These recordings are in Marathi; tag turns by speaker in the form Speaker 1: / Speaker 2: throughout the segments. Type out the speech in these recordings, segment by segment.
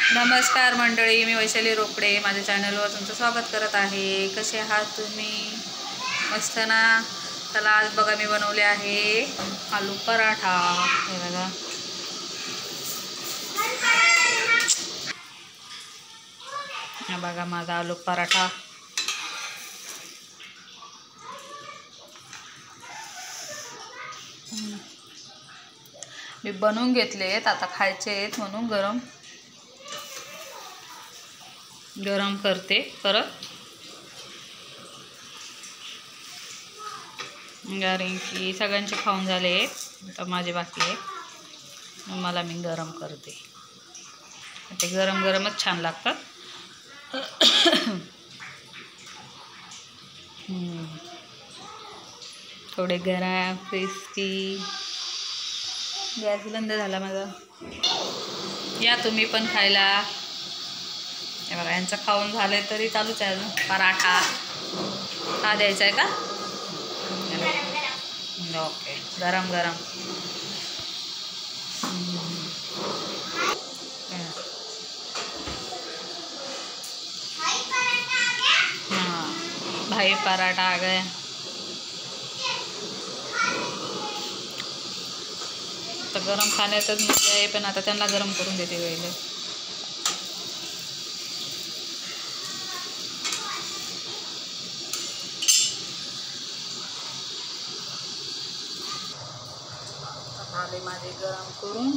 Speaker 1: नमस्कार मंडळी, मी वैशाली रोकडे माझ्या चॅनलवर तुमचं स्वागत करत आहे। कसे आहात तुम्ही? मस्त ना? चला आज बघा मी बनवले आहे आलू पराठा। हे बघा, हा बघा माझा आलू पराठा। मी बनवून घेतलेत, आता खायचे आहेत म्हणून गरम करते परत, कारण की सगळ्यांचे खाऊन झाले, आता माझे बाकी आहे, मला मी गरम करते। ते गरम गरमच छान लागतात। थोडे गरम क्रिस्पी। गॅस बंद झाला माझा, या तुम्ही पण खायला। हे बघा, यांचं खाऊन झाले तरी चालूच आहे अजून। पराठा हा द्यायचा आहे का? ओके, गरम गरम। हाँ, भाई पराठा आ गया। तर गरम खाण्यातच मजा आहे, पण आता त्यांना गरम करून देते वेळेला। झाले माझे गरम करून,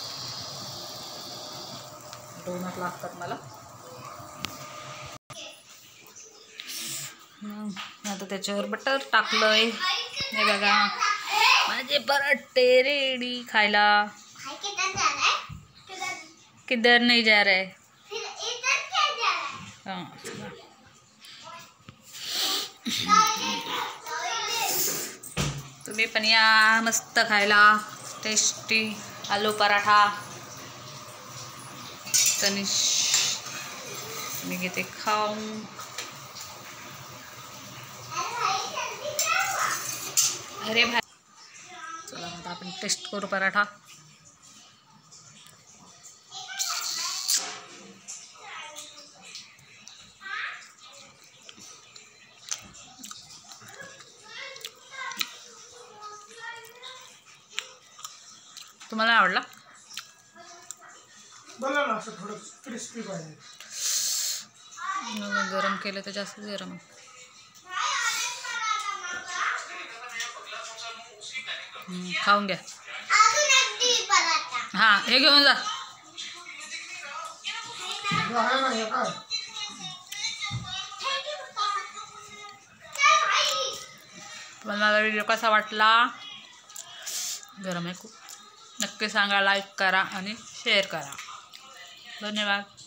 Speaker 1: दोनच लागतात मला। आता त्याच्यावर बटर टाकलंय। हे बघा माझे पराठे रेडी खायला। किधर नहीं जा रहा है? हाँ, तुम्ही पण या मस्त खायला, टेस्टी आलू पराठा। तनिष मी घेते खाऊन। अरे भाई, चला आता आपण टेस्ट करू पराठा। तुम्हाला आवडला?
Speaker 2: बोला ना, असं थोडं क्रिस्पी पाहिजे।
Speaker 1: गरम केलं तर जास्त गरम। खाऊन घ्या। हा, हे घेऊन जा। मला व्हिडिओ कसा वाटला? गरम आहे खूप। नक्की सांगा, लाईक करा आणि शेअर करा। धन्यवाद।